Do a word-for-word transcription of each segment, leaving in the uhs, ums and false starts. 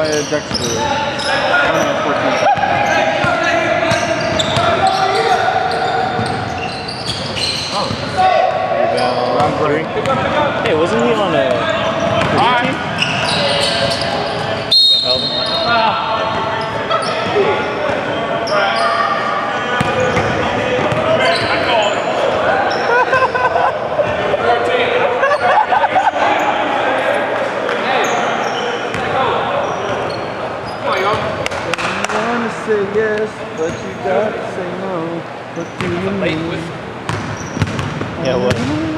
Josiah Dexter. Oh. Round three. Hey, wasn't he on a team? Say yes, but you gotta say no. What do you mean? Yeah, what?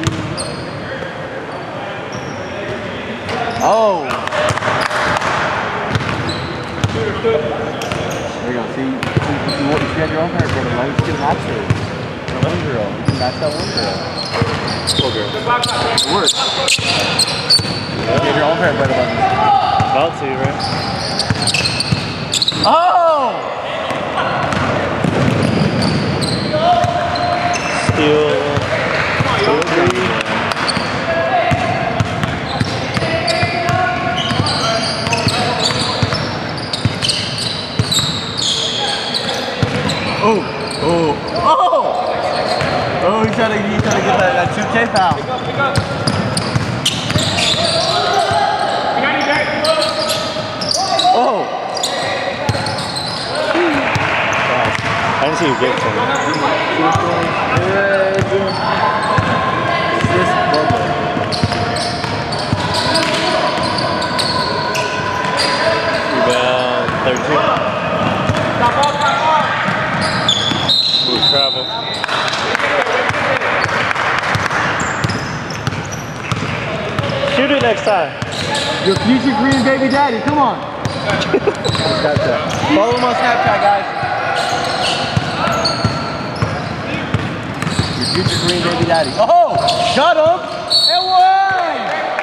Oh! There you go. See, if you, if you had your own hair, go to light skin match her. The one girl. You can match that one girl. What girl? It works. You have your own hair better than me. About to, right? Oh! Steal. Steal three. Oh! Oh! Oh! Oh, he's trying to, he's trying to get that, that two K foul. Pick up, pick up. Oh! I didn't see you get to him. Rebound thirteen. Ooh, travel. Shoot it next time. Your future green baby daddy, come on. Follow him on Snapchat, guys. Future green baby daddy. Oh! Shut him! And one!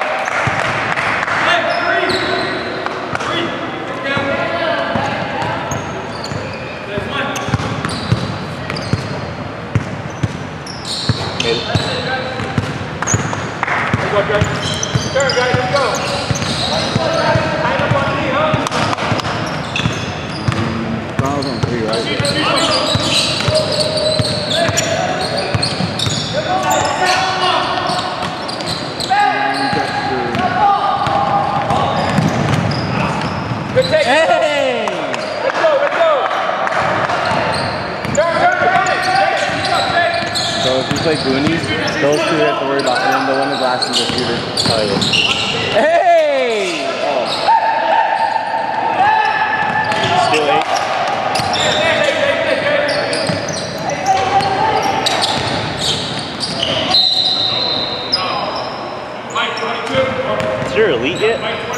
Made it. Let's go, guys. Turn, guys. Let's go. Line up on me, huh? Fouls on three, right? Good take. Hey! Let's go, let's go. Turn, turn, turn it. So if you play Goonies, those two have to worry about, and then the one in the glass is a shooter. Oh, yeah. Hey! Oh. Still eight. Is your elite yet?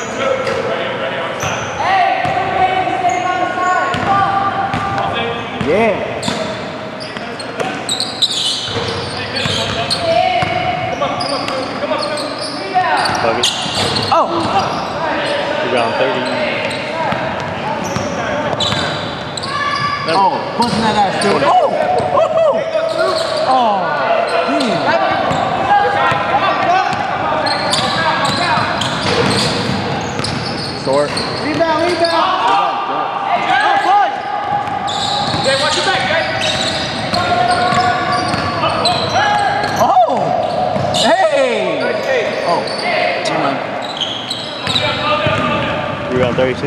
Yeah. Fuck it. Oh! Rebound thirty. Oh, busting that ass, dude. Oh! Oh! Oh! Damn. Short. Rebound, rebound! Oh, push! Hey, watch your back, guys. Oh! Hey! Oh. Never mind. Rebound thirty-two.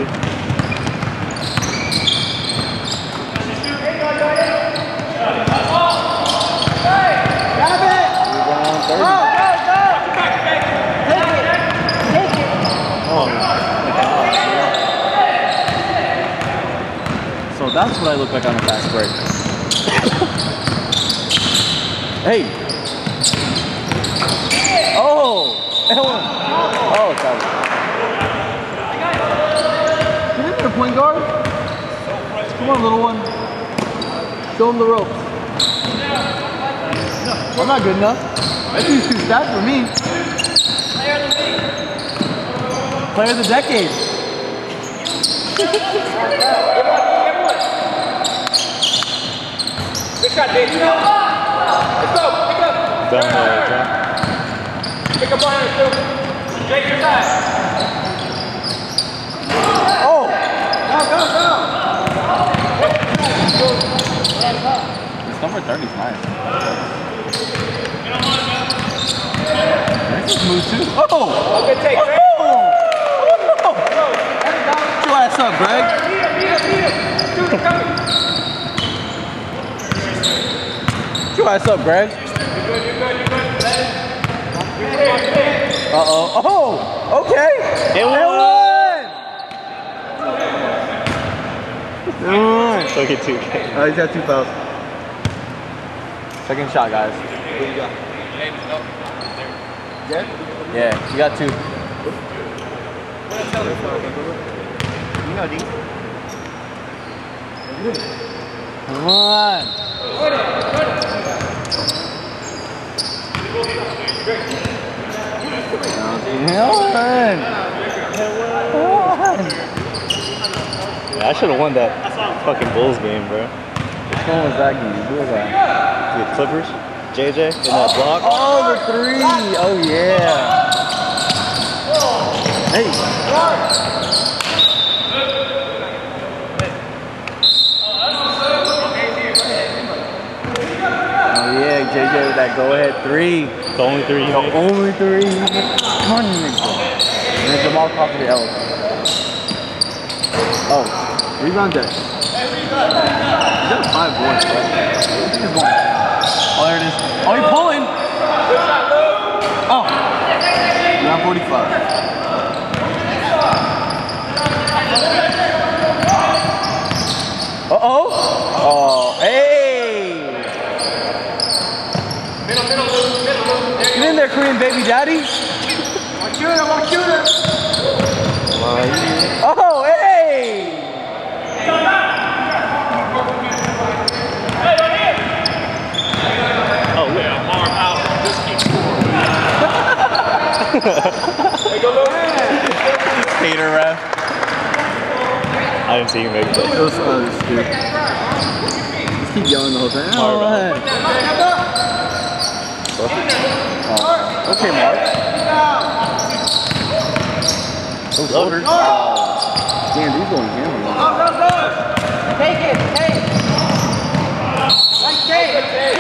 So that's what I look like on a fast break. Hey! Oh! Ellen! Oh, it's out. Get in there, point guard. Come on, little one. Show him the ropes. I'm not good enough. That's these two stats for me. Player of the decade. Good shot, Dave. Let's go. Pick up. Down there, John. Pick up on her, too. Jake, your side. Oh! thirty's nice. This is smooth too. Oh! Good take, Greg. Oh! Oh! Get your ass up, Greg. Get your ass up, Greg. Uh-oh. Oh! Okay! It It won! It won! Look at two. Oh, he's got two fouls. Second shot, guys. Who you got? Yeah, you got two. You know, D. Come on. Helen. Yeah, I should have won that fucking Bulls game, bro. Which one was that game? Who was that? The Clippers, J J, in that block. Oh, the three. Oh, yeah. Hey. Oh, yeah, J J with that go-ahead three. The only three he The made. only three. Ton nigga. And then Jamal Crawford the L. Oh, rebound deck. He's got five boards, bro. He's one. Oh, there it is. Oh, he's pulling. Oh. Round forty-five. Uh-oh. Oh, hey. Middle, middle, middle, middle. Get in there, Korean baby daddy. One shooter, one shooter. Oh, hey. Oh, look. Arm out. Just keep scoring. Hey, go low. Hater ref. I didn't see him make that. It was fun, dude. Just keep yelling the whole time. All right. Oh. Okay, Mark. Those orders. Oh. Damn, these going hammer. Take it, take. Nice take.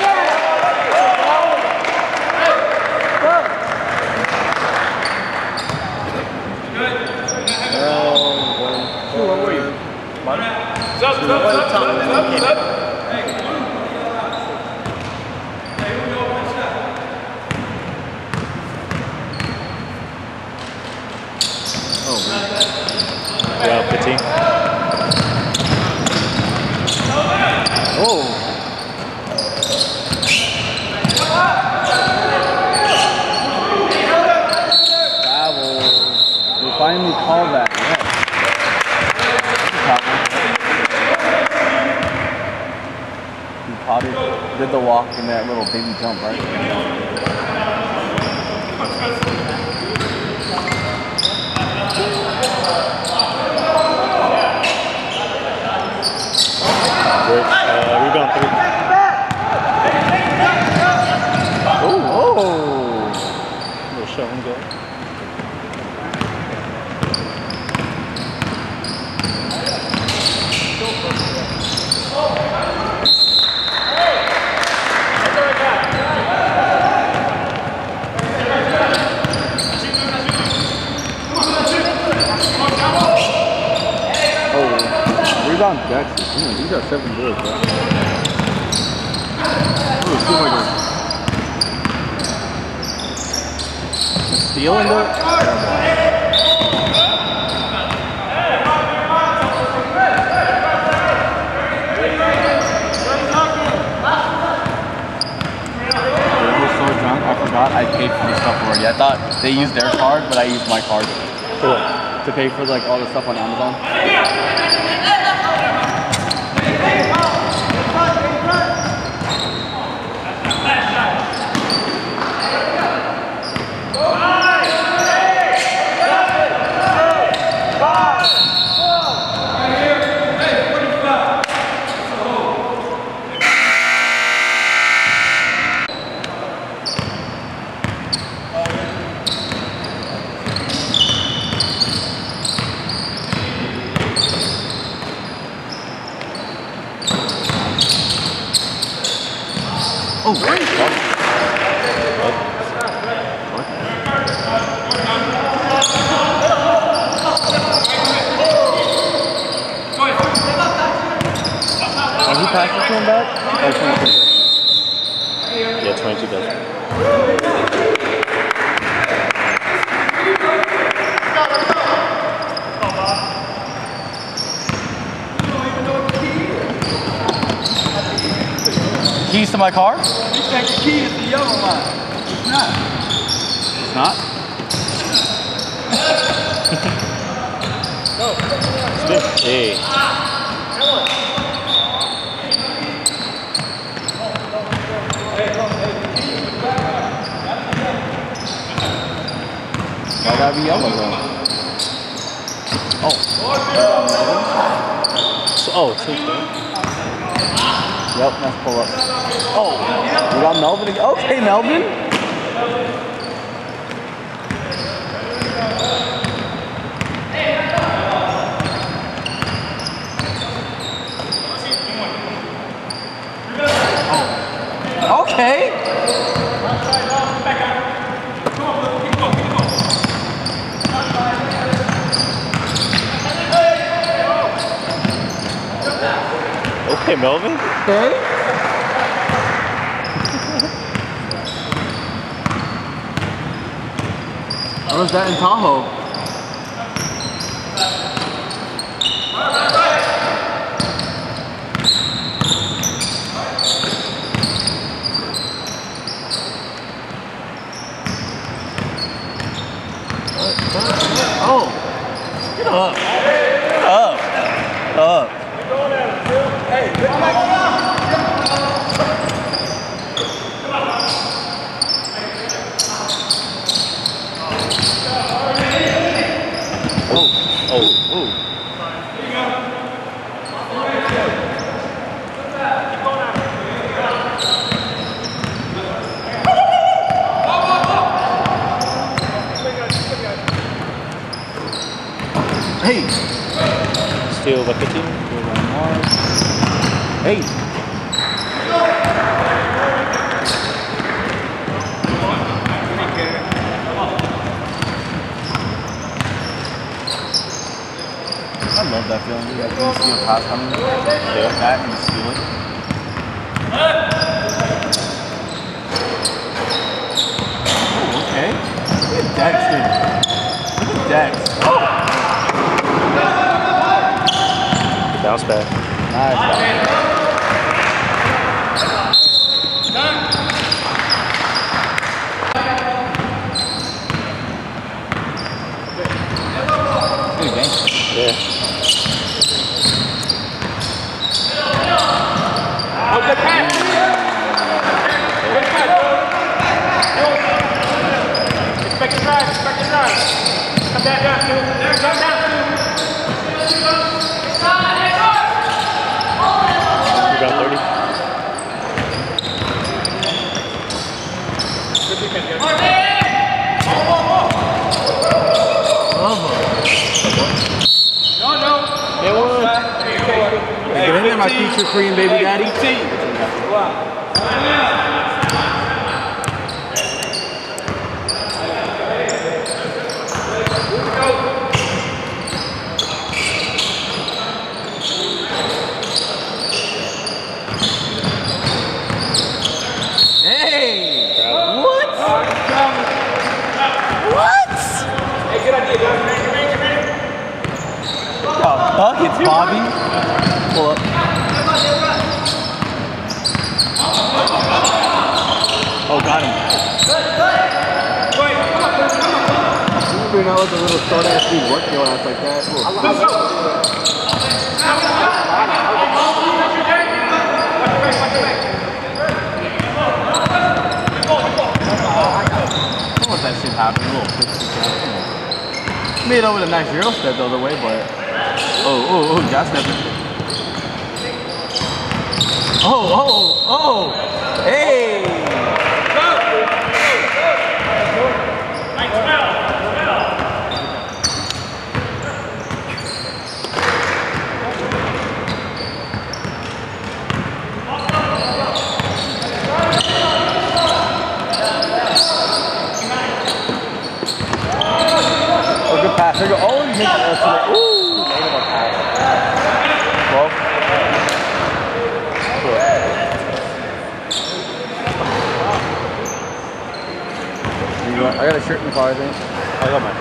Where were you? Zub, zub, zub, zub, zub, zub. Yeah, fifteen. Oh. Travel. They finally called that. Yeah. He Potter did the walk in that little baby jump, right? Great. Uh, rebound three. Oh, oh. Little shot and go. Rebound Jackson. Damn, he's got seven boards, bro. Oh, steal my gun. Stealing the. I forgot I paid for the stuff already. I thought they used their card, but I used my card. Cool. To pay for like all the stuff on Amazon. Oh, great. And he passes to him back? Oh, twenty-two. Yeah, twenty-two does. Keys to my car? You think the key is the yellow line. It's not. It's not? Hey. Why gotta be yellow though? Oh. So, oh, two, three. Yep, nice pull up. Oh, we got Melvin again. Okay, Melvin. Oh. Okay. Okay, Melvin. Okay. What was that in Tahoe? Oh. Get up. Up. Up. Hey, good luck. Oh. Oh. Ooh. Hey. Steal by fifteen. Hey. I love that feeling. You have to see a pass coming, yeah. Back and steal it. Oh, okay. Look at Dex, dude. Look at Dex. Oh. Bounce back. Nice. Good game. Yeah. Oh, good pass. Good pass, bro. Expect the drive, expect the drive. Come back down, Stu. Come down, Stu. You got thirty. Good defense, guys. No, no. Yeah, one. Get in there, my future Korean baby daddy. Hey! What? What? Hey, good idea, guys. Fuck, it's Bobby. Pull up. Oh, got him. You bring out with a little short ass dude work your ass like that. Don't let that shit happen. A little pixie cat. Come on. Made over the nice zero step the other way, but. Oh, oh, oh, got stepping. Oh, oh, oh. Hey. I got a shirt in the car, I think. I got mine.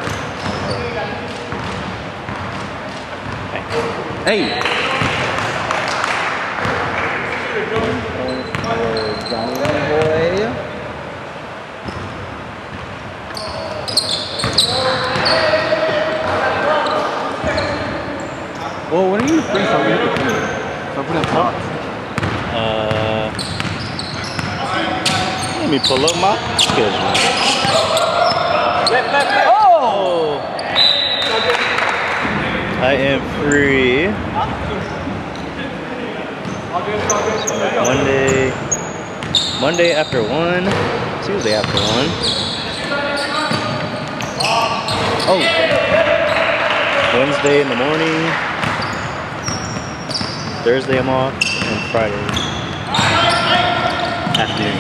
Hey! Johnny boy. Well, when are you free? So we have to free. So put in thoughts. Uh, let me pull up my schedule. Oh! I am free. Monday, Monday after one, Tuesday after one. Oh! Wednesday in the morning. Thursday I'm off, and Friday afternoon.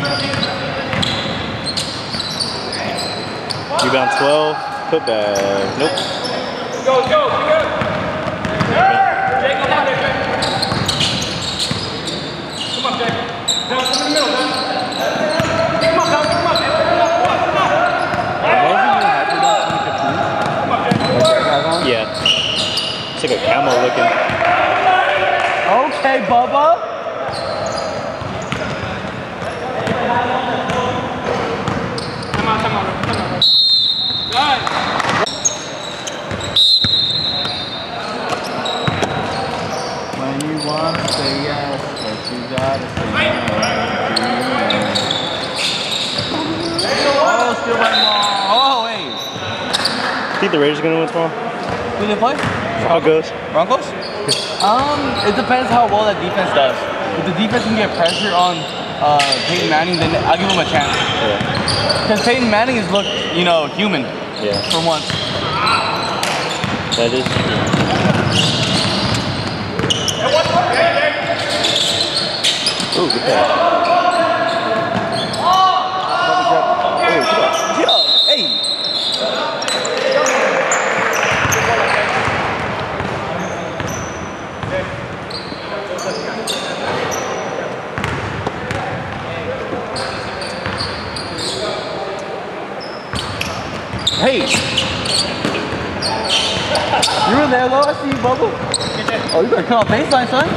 Rebound twelve, put back. Nope. Go, go, go. Jake, come on, Jake. Come on, Jake. Down, come in the middle, man. Come on, down, come on, man. Come on, come on. Yeah. It's like a camo looking. Okay, Bubba. Come on, come on, come on. Good. When you want to say yes, but you gotta say no. Oh, still right now. Oh, wait. Think the Raiders gonna win tomorrow? Who they play? Broncos. Broncos? Um, it depends how well that defense does. If the defense can get pressure on uh, Peyton Manning, then I'll give him a chance. Yeah. Because Peyton Manning has looked, you know, human Yeah. for once. That is. Ooh, good pass. Get up. Hey. Hey! You were there though, I see you, Bubble. Oh, you better come off baseline, son.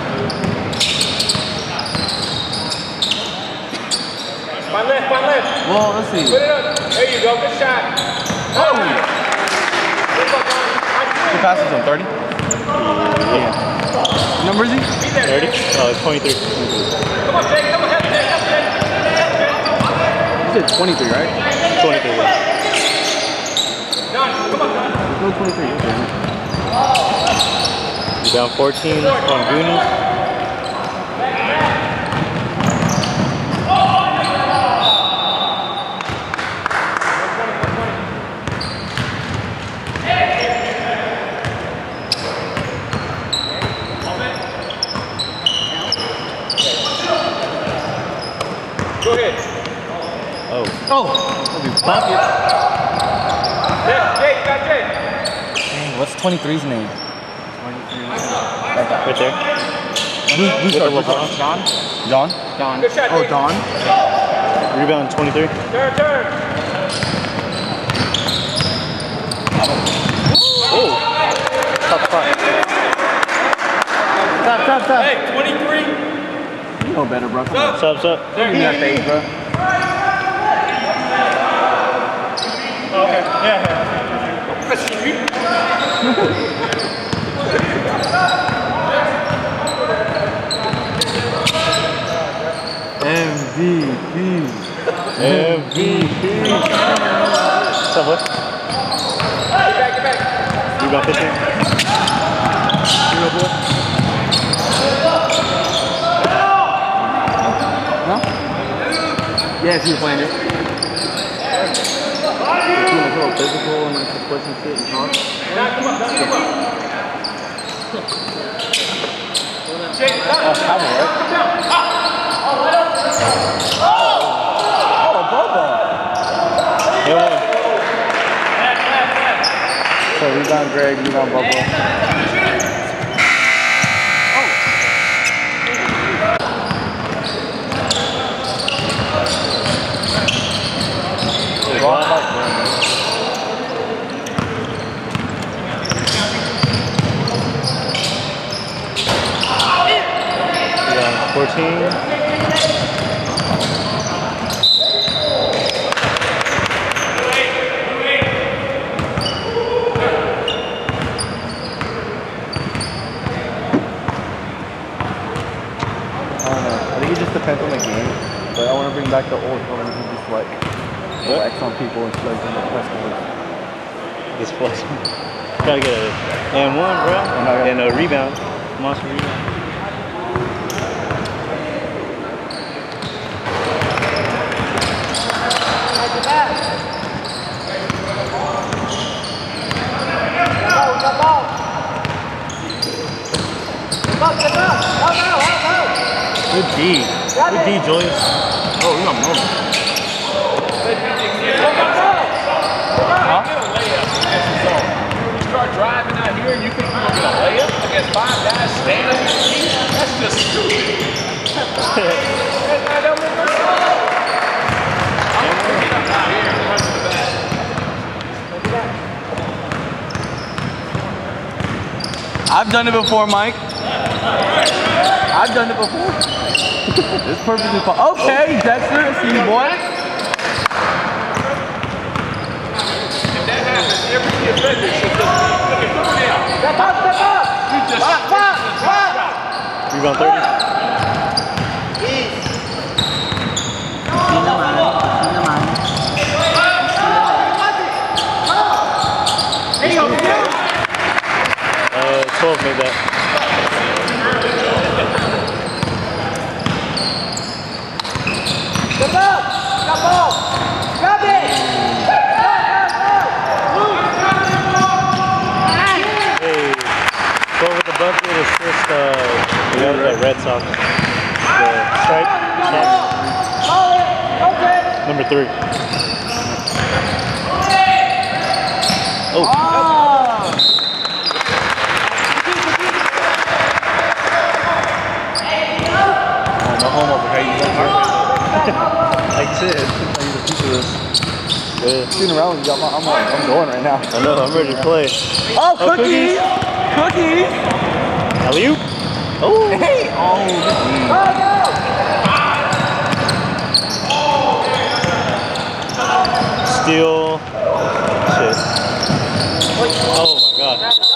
My left, my left. Well, let's see. Put it up. There you go. Good shot. Oh! Good luck, man. Two passes on thirty? Yeah. Number is he? thirty? Oh, twenty-three. Come on, Jake. Come on, help, Jake. Help, Jake. You said twenty-three, right? twenty-three, yeah. Done. Come on, done. No, twenty-three. Okay. Rebound fourteen on Goonies. Go ahead. Oh. Oh! That'll be buckets. Left, Jake. Got Jake. Dang, what's twenty-three's name? Right there. Who, who's With the our LeBron. John? John? John. Good shot, Oh, Jake. Don? Rebound twenty-three. Turn, turn. Oh! Top spot. Stop, stop, stop. Hey, twenty-three. You know better, bro. Come on. What's up, what's up? Give me that face, bro. Okay. Yeah. M V P. M V P. What's up, boy? Get back, get back. Rebound fifteen. Hero boy. No? Yes, he was playing it. He's a little physical and like to push and shit and talk. Nah, come on, come on. Jake, Oh, Cabo, right? Oh, Bobo. Yeah, one. So rebound Greg, rebound Bobo. Rebound. fourteen. I don't know. I think it just depends on the game. But I want to bring back the old one where you just like What? X on people and stuff in the press conference. This plus. Gotta get a and one, bro. And a rebound. Monster rebound. Good D. Good D, Julius. Oh, we got more. Huh? You start driving out here and you think you're going to get a layup against five guys standing? That's just stupid. I've done it before, Mike. I've done it before. It's perfectly fine. Okay, Dexter, I see you, boy. If that happens, every defender should just look at come down. Step up, step up. You just stop, stop, stop. Rebound thirty. Uh, twelve made that. Step up. Step up. Grab it. Hey, go with the bucket, assist, uh, the other the Red Sox. The strike, champs. Number three. Oh. No homo, okay? Like shit. I use a piece of this. Good. Shooting around with you, I'm, I'm, I'm going right now. I know, I'm ready to play. Oh, cookies! Cookies! Alley-oop. Oh. Hey! Oh, Steal. Shit. Oh my god.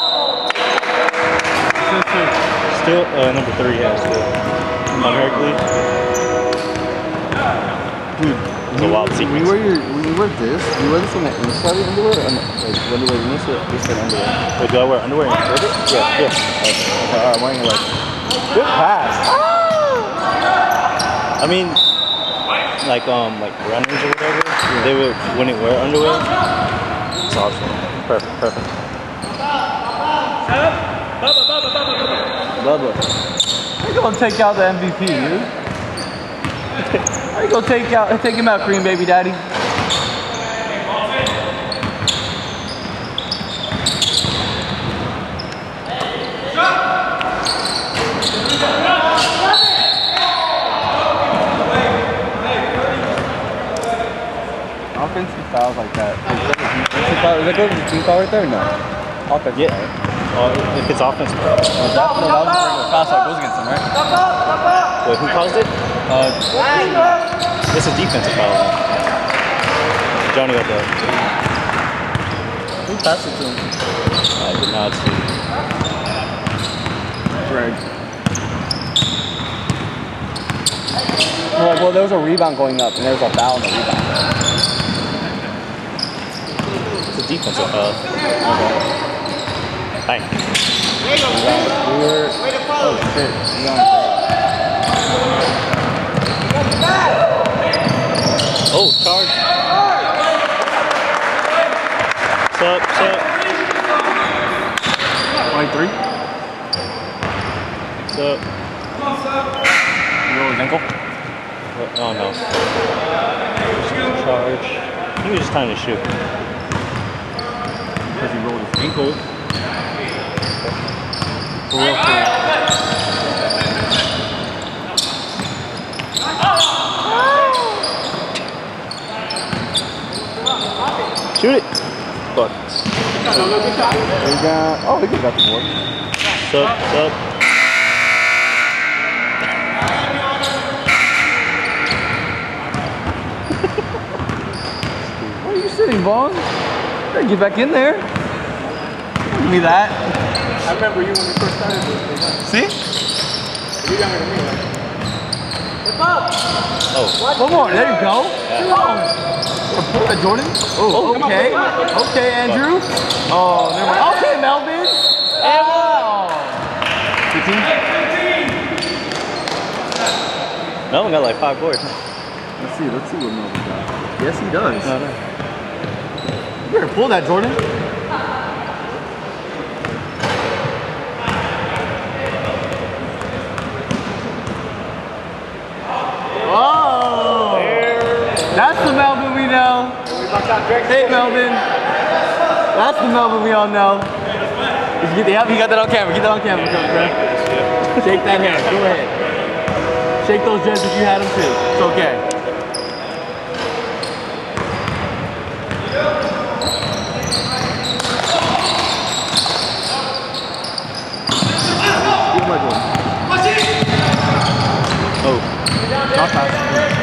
Still, uh, number three has still. On Hercules. dude. It's a wild When sequence. you wear your, when you wear this, do you wear this on the inside of the underwear, or on the, like when you wear this, this is underwear? Wait, do I wear underwear inside it? Yeah, Yeah. Okay, alright, I'm wearing it like. Good pass. I mean, like um, like runners or whatever, they would wouldn't wear underwear. It's awesome. Perfect, perfect. Bubba. How you gonna take out the M V P, dude? How you gonna take out, take him out, Cream Baby Daddy? Offensive fouls like that. Is that a defensive foul? Is that go to the team foul right there? No. Offensive Yeah. foul. Uh, if it's offensive. Oh, that, no, that was a regular foul, so it goes against him, right? Wait, who caused it? Uh, It's a defensive foul. Johnny got that. who passed it to him? I did not see. Greg. No, like, well, there was a rebound going up, and there was a foul on the rebound. It's a defensive foul. Okay. Bang. We were, oh shit, we on Oh, charge. What's up, what's up? twenty-three? What's up? You roll his ankle? What? Oh no. Charge. He was just trying to shoot. Because he rolled his ankle. Shoot it. Fuck. We got, oh, we got the board. What's up, what's up? Dang, Vaughn. Better get back in there. Give me that. I remember you when you first started this. See? You got me to me, right? Oh. Come on, there you go. Yeah. Oh. Pull that, Jordan. Oh, okay. Okay, Andrew. Oh, never mind. Okay, Melvin. Oh. fifteen? Melvin got like five boards. Let's see, let's see what Melvin got. Yes, he does. No, no. You better pull that, Jordan. Oh! That's the Melvin we know. Hey, Melvin. That's the Melvin we all know. Did you get the, yep, you got that on camera. Get that on camera, Coach, bro. Shake that hand. Go ahead. Shake those jets if you had them too. It's okay. Oh. Not fast.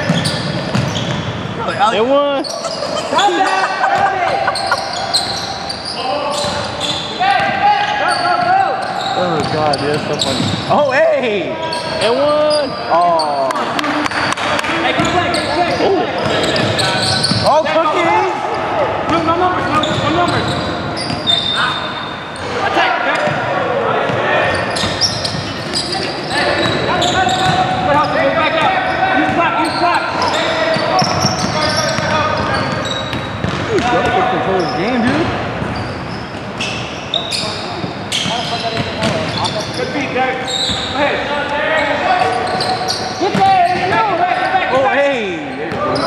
They won. Oh God, that's so funny. Oh, hey! They won. Oh. Oh, Cookie! Look, no numbers, no, no numbers. Attack, okay? Back out. Use clock, use clock. He's good to control his game, dude. Good feet, Derek. Go ahead. Get there, no, back, back, Oh, hey! There you go.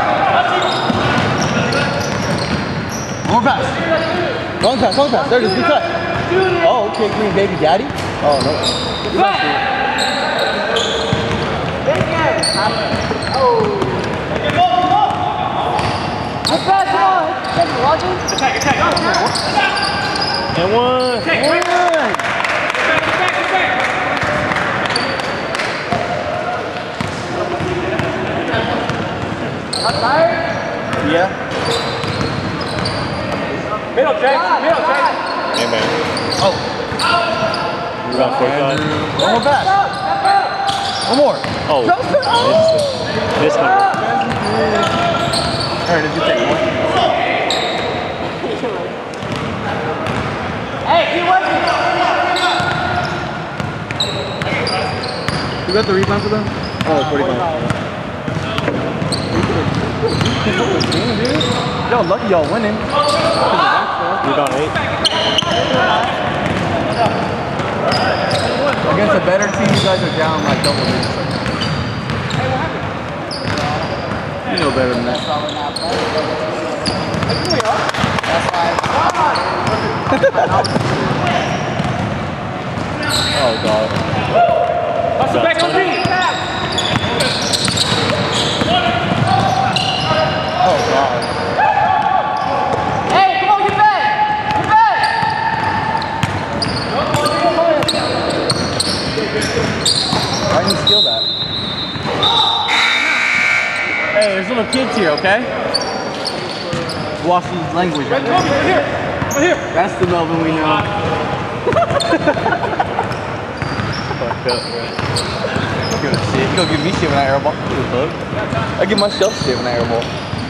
One more pass. Long pass, long pass. There it is, good cut. Oh, okay, green baby daddy. Oh, no. Good pass, Attack, attack. And one. Attack, dude. back, back, back, back. Not tired? Yeah. Middle, Jake. Middle, Jake. Hey, man. Oh. We got four five. One more pass. One more. Oh. This one. All right, did you take one? Hey, keep working. You got the rebound for them? Oh, forty-five. Y'all lucky y'all winning. Rebound eight. Against a better team, you guys are down like double digits. You know better than that. Oh God. Hustle back on three. Oh God. Hey, come on, get back. Get back. Why didn't you steal that? Hey, there's little kids here, okay? Watch these language right Come there. over here. Over here. That's the Melvin we know. Fucked up, bro. Give it shit. You don't give me shit when I airball. Give a fuck. I give myself shit when I airball.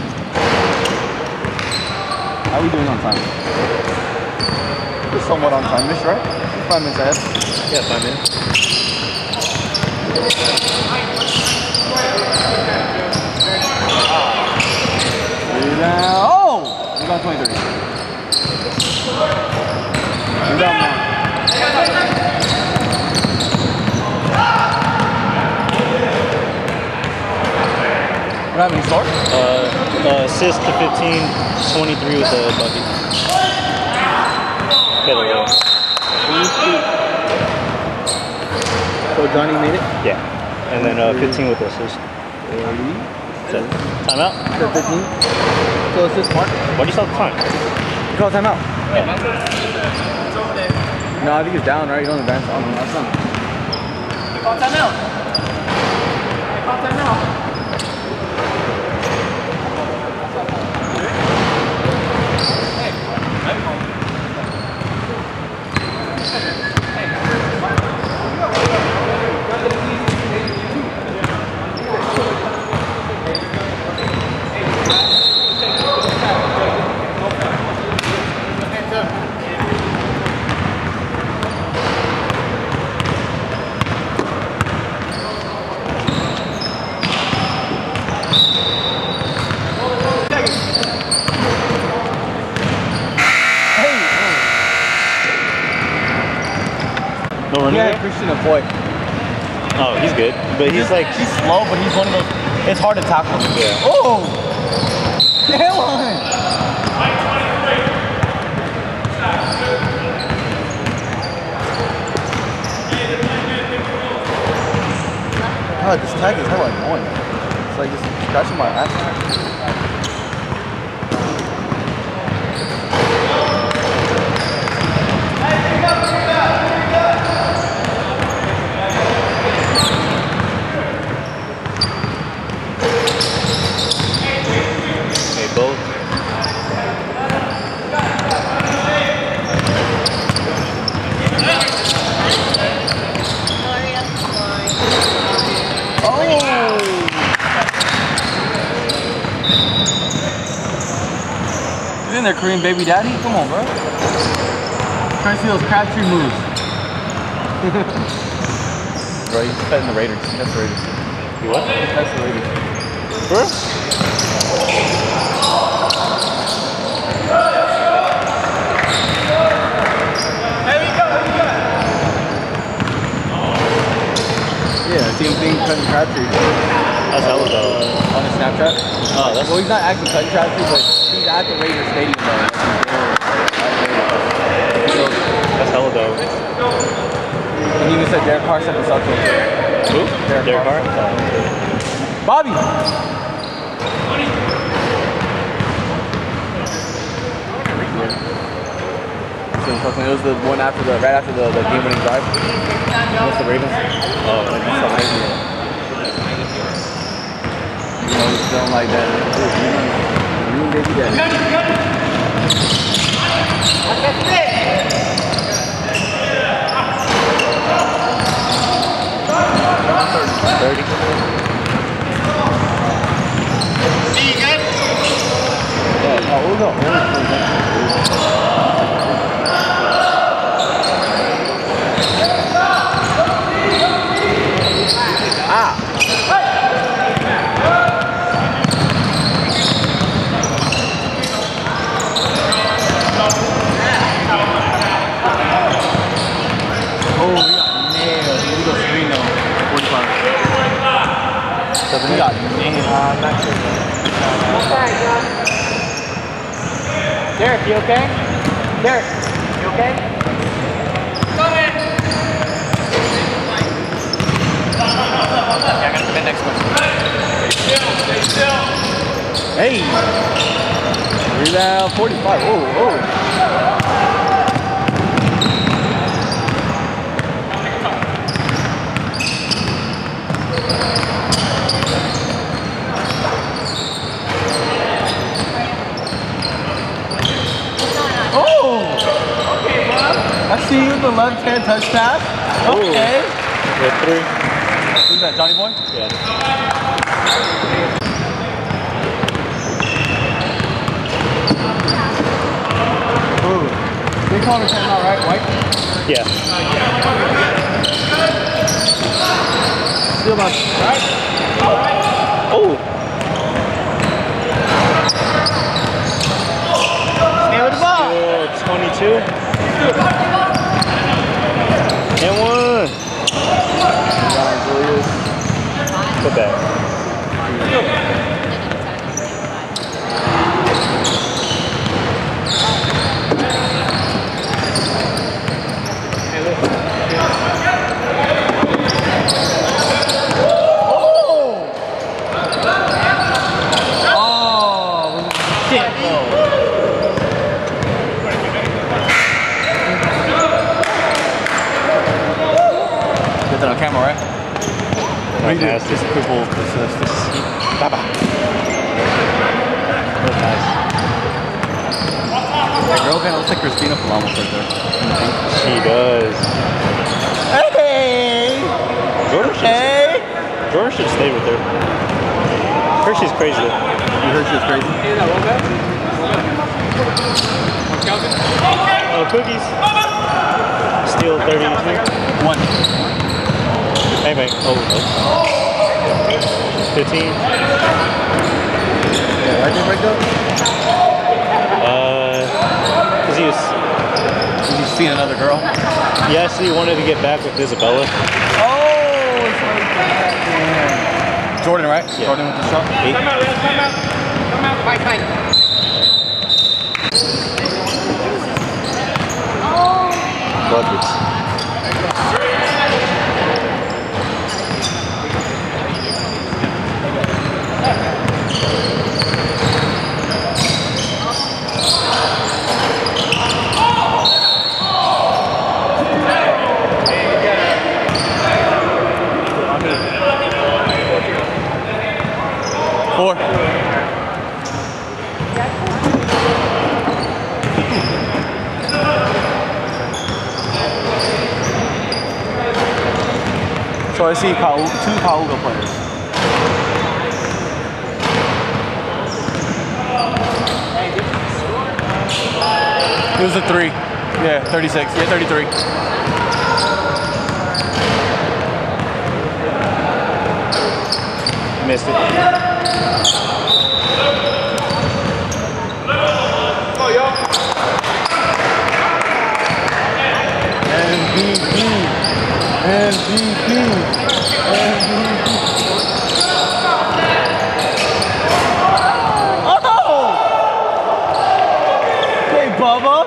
How are we doing on time? We're somewhat on time, Mish, right? We're five minutes ahead. Yeah, five minutes. Rebound. Oh! Rebound twenty-three. Rebound one. What happened? He scored? Uh, uh, assist to fifteen, twenty-three with the bucket. Hit it well. So Johnny made it? Yeah. And then uh, fifteen with the assist. So, timeout? So fifteen. So it's this part? Why do you stop the time? You call timeout. No, I think he's down, right? You don't advance. I don't know. That's not. Call timeout. Call timeout. running Yeah, back? Christian and Foy. Oh, he's good. But he's like... He's slow, but he's one of those... It's hard to tackle him. Yeah. Oh! Hell on! God, this tag is hella annoying. It's like just scratching my ass. Okay, both. In there, Korean baby daddy? Come on, bro. Trying to see those Crabtree moves. Bro, he's petting the Raiders. That's the Raiders. You what? That's the Raiders. Bro? Yeah, same thing cutting Crabtree. That's hella dope. On his Snapchat. Oh, that's... Well, he's not actually cutting Crabtree, but he's at the Raiders Stadium though. That's hella dope. And he even said Derek Carr said what's up to him. Who? Derek, Derek Carr. Carr? Bobby! So it was the one after the, right after the, the game-winning drive. Against the Ravens. Oh, Against the Ravens. You know, he's feeling like that. You and baby daddy. thirty. See you again? Yeah, oh, hold on. Ah! Oh, we got nailed. We go screen though. forty-five. We got nailed. Uh, I'm not sure. Derek, you okay? Derek, you okay? Yeah, I gotta put that next one. Hey! Rebound forty-five. Oh, oh. Oh! I see you with the left hand touch pass. Okay. Yeah, three. Who's that, Johnny Boy? Yeah. Ooh. They call me time out, right, White? Yeah. Still about right? Oh! Stay with the ball. Still twenty-two. And one. Put back. Get that on camera, right? That's nasty. Just a quick little, this is, this is, bye-bye. That's nice. That girl kind of looks like Christina Palamos right there. She does. Hey! Jordan should, Hey! Jordan should stay with her. Her she's crazy though. You heard she was crazy? Oh, cookies. Steal thirty-two. One. Hey, mate. Oh, no. fifteen. Yeah, right there, right there. Uh, because he was, He's seeing another girl. He actually wanted to get back with Isabella. Oh, it's like that. Yeah. Jordan, right? Yeah. Jordan with the shot. Eight. Come out, come out. Come out, fight, fight. Buckets. Four. So I see Kau two Cauga players. It was a three. Yeah, thirty-six. Yeah, thirty-three. Missed it. Oh, y'all. M V P. M V P. M V P. Oh! Hey, Bubba.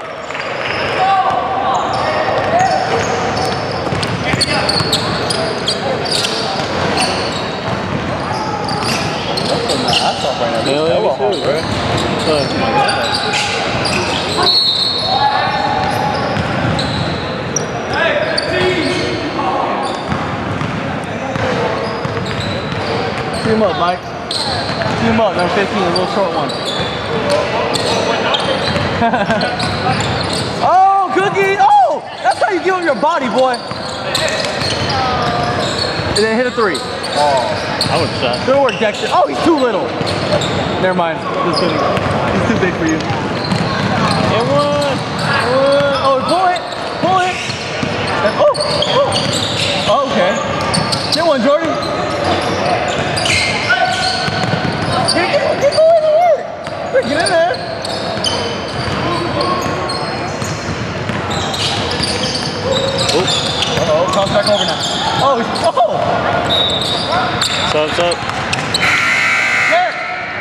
That's off right now. Nail That it was too, hard, bro. Look. Team up, Mike. Team up, number fifteen, a little short one. Oh, Cookie! Oh! That's how you give him your body, boy. And then hit a three. Oh. I would have shot. Good work, Dexter. Oh, he's too little. Never mind. Just kidding. He's too big for you. And one. Uh, oh, pull it. Pull it. And, oh, oh. Oh, okay. Get one, Jordan. Get, get, get going to work. Get in there. Uh-oh, toss back over now. Oh, oh. Subs up. There.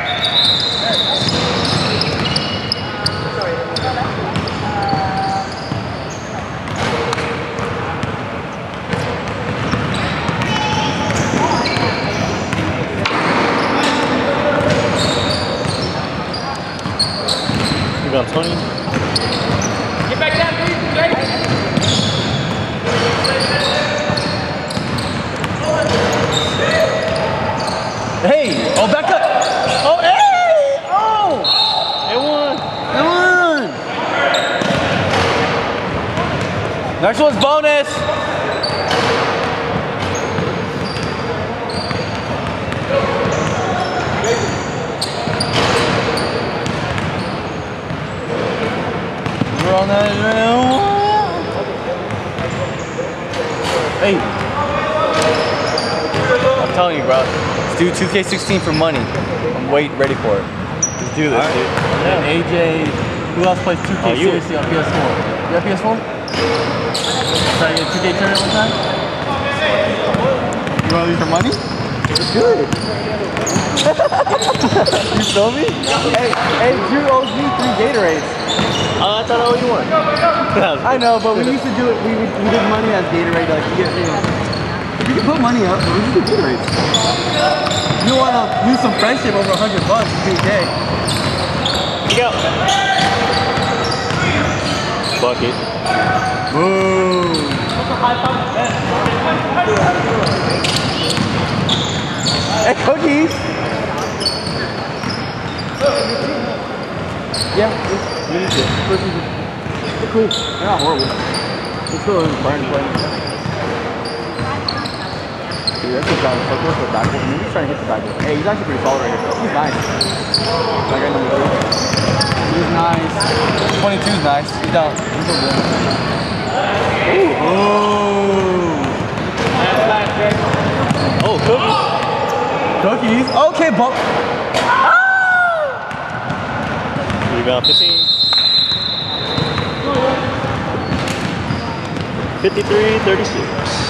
You got twenty. Get back down, please, Jay. Hey! Oh, back up! Oh, hey! Oh! And one. Come on! Next one's bonus! We're on that. Hey! I'm telling you, bro. Let's do two K sixteen for money. I'm wait ready for it. Let's do this, dude. And A J, who else plays two K Oh, you. seriously on P S four? You have P S four? Try to get a two K tournament one time? You want to leave for money? Let's do it. You feel me? Hey, hey, Drew owes me three Gatorades. Oh, I thought I owed you one. I know, but we used to do it. We, we, we did money as Gatorade. Like, you get, you know, you can put money up, but we just do Gatorades. You want to use some friendship over a hundred bucks, two K. You go. Bucket. Boom. Hey, Cookies. Yeah, we need to. They're cool. They're not horrible. Let's go and burn play. Dude, that's a guy. Let's go for the backboard. Maybe he's trying to hit the backboard. Hey, he's actually pretty solid right here. He's nice. That guy number two. He's nice. twenty-two is nice. He's down. He's so good. Ooh. Oh. Oh, cookies. Cookies. Okay, but. Rebound fifteen. fifty-three thirty-six.